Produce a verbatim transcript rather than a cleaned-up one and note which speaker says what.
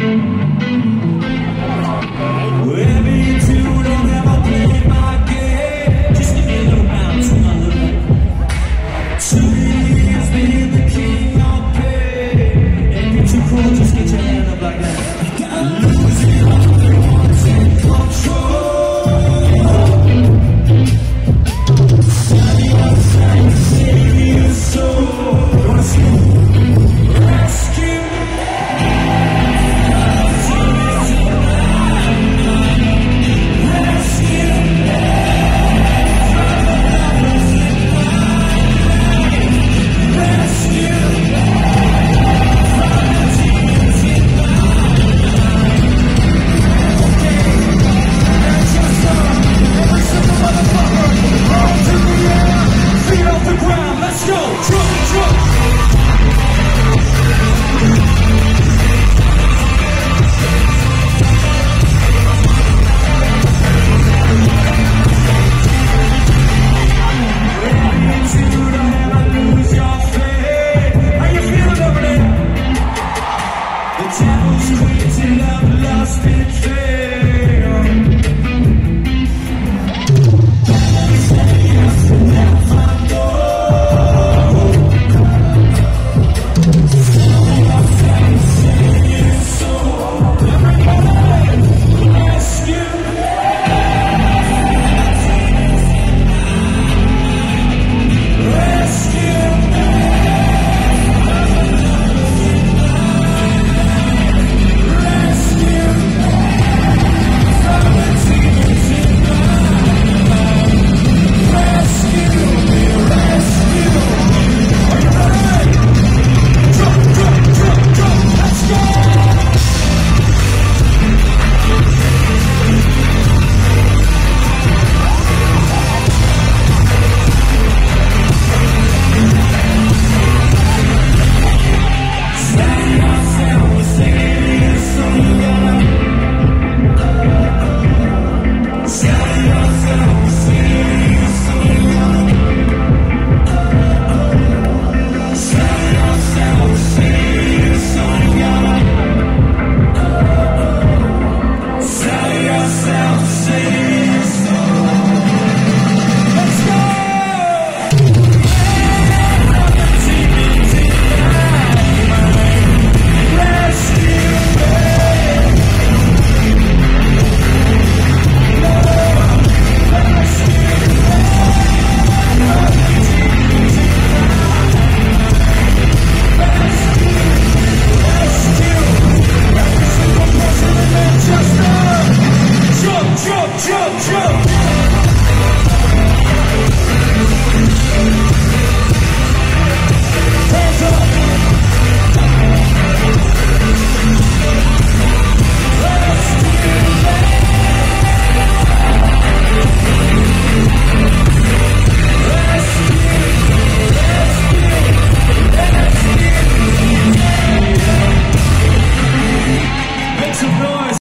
Speaker 1: Wherever you do, don't ever play my game. Just give me a little bounce to my little. Two years being the king of pain. Ain't you too cool, just get your hand up like that. Losing all the ones in control. Sunny outside, save your soul. Rescue, rescue. The devil's crazy, love lost in faith.